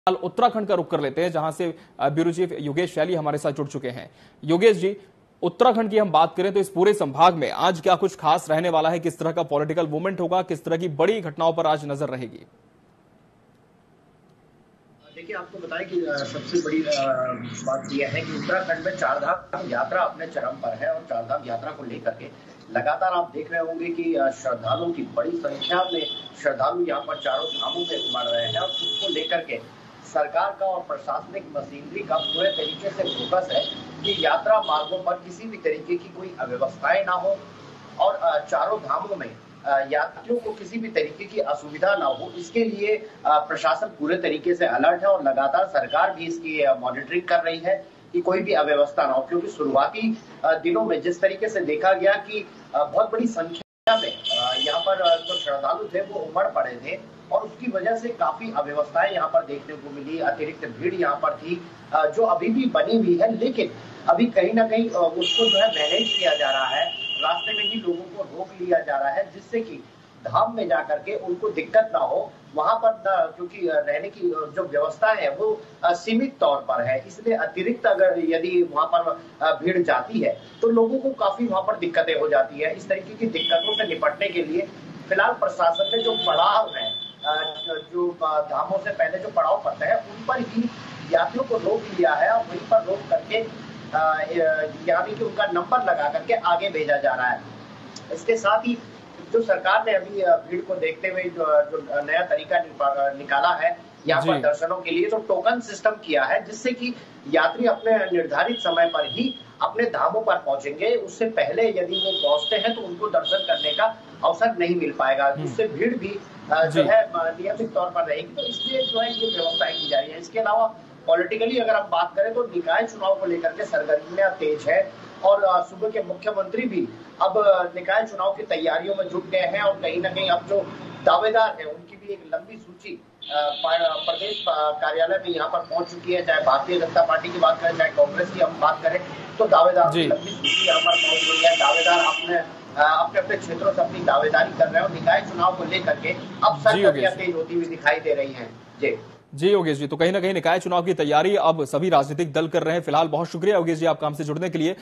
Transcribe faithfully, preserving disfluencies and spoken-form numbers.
उत्तराखंड का रुख कर लेते हैं, जहां से ब्यूरो चीफ योगेश शैली हमारे साथ जुड़ चुके हैं। योगेश जी, उत्तराखंड की हम बात करें तो इस पूरे संभाग में आज क्या कुछ खास रहने वाला है? किस तरह का पॉलिटिकल मूवमेंट होगा? किस तरह की बड़ी घटनाओं पर आज नजर रहेगी? देखिए, आपको बताएं कि सबसे बड़ी बात यह है कि उत्तराखंड में चारधाम यात्रा अपने चरम पर है और चारधाम यात्रा को लेकर के लगातार आप देख रहे होंगे कि श्रद्धालुओं की बड़ी संख्या में श्रद्धालु यहाँ पर चारों धामों में उमड़ रहे हैं और उसको लेकर के सरकार का और प्रशासनिक मशीनरी का पूरे तरीके से फोकस है कि यात्रा मार्गों पर किसी भी तरीके की कोई अव्यवस्थाएं ना हो और चारों धामों में यात्रियों को किसी भी तरीके की असुविधा ना हो। इसके लिए प्रशासन पूरे तरीके से अलर्ट है और लगातार सरकार भी इसकी मॉनिटरिंग कर रही है कि कोई भी अव्यवस्था ना हो, क्योंकि शुरुआती दिनों में जिस तरीके से देखा गया कि बहुत बड़ी संख्या में यहाँ पर जो श्रद्धालु थे वो उमड़ पड़े थे और उसकी वजह से काफी अव्यवस्थाएं यहाँ पर देखने को मिली। अतिरिक्त भीड़ यहाँ पर थी जो अभी भी बनी हुई है, लेकिन अभी कहीं ना कहीं उसको जो है मैनेज किया जा रहा है। रास्ते में ही लोगों को रोक लिया जा रहा है जिससे कि धाम में जाकर के उनको दिक्कत ना हो। वहां पर क्योंकि रहने की जो व्यवस्था है वो सीमित तौर पर है, इसलिए अतिरिक्त अगर यदि वहां पर भीड़ जाती है तो लोगों को काफी वहां पर दिक्कतें हो जाती है। इस तरीके की दिक्कतों से निपटने के लिए फिलहाल प्रशासन ने जो पड़ाव है, जो धामों से पहले जो पड़ाव पड़ते हैं उन पर ही यात्रियों को रोक लिया है और वहीं पर रोक करके यानी कि उनका नंबर लगा करके आगे भेजा जा रहा है। इसके साथ ही जो सरकार ने अभी भीड़ को देखते हुए जो, जो नया तरीका निकाला है यहाँ पर दर्शनों के लिए, तो टोकन सिस्टम किया है जिससे कि यात्री अपने निर्धारित समय पर ही अपने धामों पर पहुंचेंगे। उससे पहले यदि वो पहुंचते हैं तो उनको दर्शन करने का अवसर नहीं मिल पाएगा, उससे भीड़ भी जो है नियमित तौर पर रहेगी। तो इसलिए जो है ये व्यवस्थाएं की जा रही है। इसके अलावा पॉलिटिकली अगर हम बात करें तो निकाय चुनाव को लेकर के सरगर्मियां तेज है और सूबे के मुख्यमंत्री भी अब निकाय चुनाव की तैयारियों में जुट गए हैं और कहीं ना कहीं अब जो दावेदार है उनकी भी एक लंबी सूची प्रदेश कार्यालय में यहाँ पर पहुंच चुकी है। चाहे भारतीय जनता पार्टी की बात करें, चाहे कांग्रेस की हम बात करें, तो दावेदार की लंबी सूची यहाँ पर पहुंच गई है। दावेदार अपने अपने अपने क्षेत्रों से अपनी दावेदारी कर रहे हैं और निकाय चुनाव को लेकर के अब सरगर्मियां तेज होती हुई दिखाई दे रही है। जी जी योगेश जी, तो कहीं ना कहीं निकाय चुनाव की तैयारी अब सभी राजनीतिक दल कर रहे हैं। फिलहाल बहुत शुक्रिया योगेश जी आपका हमसे जुड़ने के लिए।